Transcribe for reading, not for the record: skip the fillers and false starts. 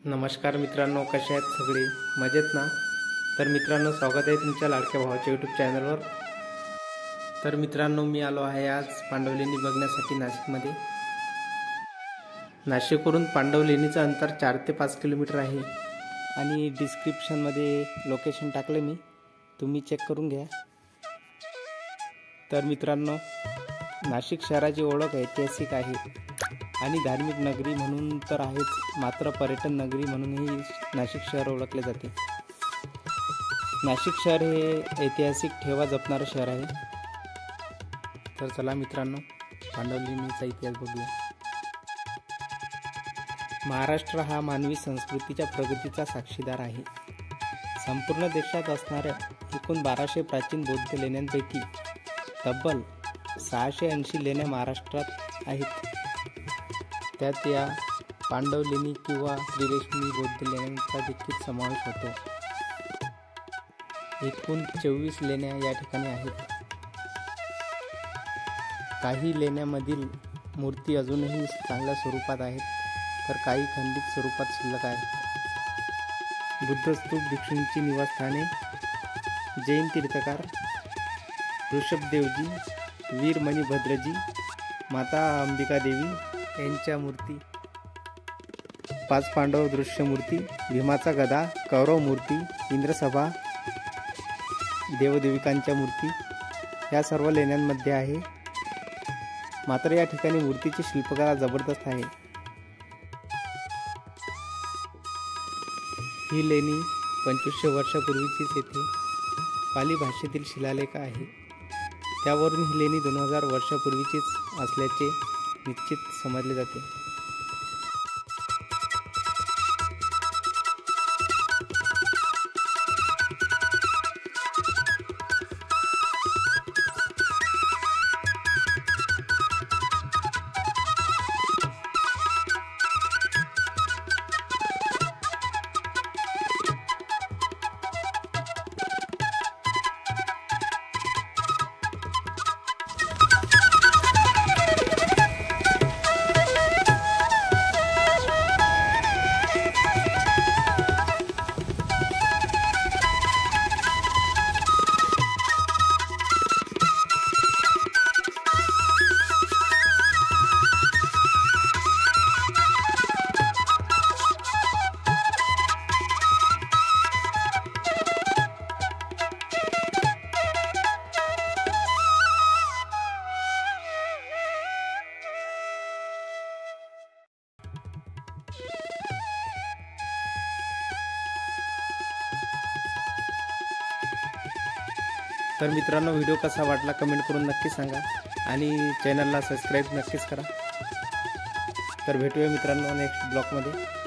नमस्कार मित्रांनो, कसे आहेत सगळे? मजेत ना? तर मित्रांनो, स्वागत आहे तुमच्या लाडक्या भावाच्या यूट्यूब चॅनलवर। तर मित्रांनो, मी आलो आहे आज पांडवलेनी बघण्यासाठी नाशिकमध्ये। नाशिकवरून पांडवलेनीचं अंतर 4 ते 5 किलोमीटर आहे आणि डिस्क्रिप्शनमध्ये लोकेशन टाकले मी, तुम्ही चेक करून घ्या। तर मित्रांनो, नाशिक शहराची ओळख ऐतिहासिक आहे आणि धार्मिक नगरी म्हणून तर आहेच, मात्र पर्यटन नगरी म्हणूनही नाशिक शहर ओळखले जाते। नाशिक शहर हे ऐतिहासिक ठेवा जपणारे शहर आहे। तर चला मित्रांनो, पांडवलेनीचा इतिहास बघूया। महाराष्ट्र हा मानवी संस्कृतीच्या प्रगतीचा साक्षीदार आहे। संपूर्ण देशात असणाऱ्या एकूण 1200 प्राचीन बौद्ध लेण्यांपैकी तब्बल 680 लेण्या महाराष्ट्रात आहेत। त्यात या पांडवलेनी किंवा त्रिरेशमी बौद्ध लेण्यांचा देखील समावेश होतो। एकूण 24 लेण्या या ठिकाणी आहेत। काही लेण्यांमधील मूर्ती अजूनही चांगल्या स्वरूपात आहेत, तर काही खंडित स्वरूपात शिल्लक आहेत। बुद्ध स्तूप, भिक्षूंची निवासस्थाने, जैन तीर्थकार, ऋषभदेवजी, वीर मणिभद्रजी, माता अंबिका देवी यांच्या मूर्ती, 5 पांडव दृश्य मूर्ती, भीमाचा गदा, कौरव मूर्ती, इंद्रसभा, देवदेविकांच्या मूर्ती या सर्व लेण्यांमध्ये आहे। मात्र या ठिकाणी मूर्तीची शिल्पकला जबरदस्त आहे। ही लेणी 2500 वर्षापूर्वीचीच येथे पाली भाषेतील शिलालेख आहे। त्यावरून ही लेणी 2000 वर्षापूर्वीचीच असल्याचे निश्चित समजले जाते। तर मित्रांनो, व्हिडिओ कसा वाटला कमेंट करून नक्की सांगा आणि चॅनलला सबस्क्राईब नक्कीच करा। तर भेटूया मित्रांनो नेक्स्ट ब्लॉगमध्ये।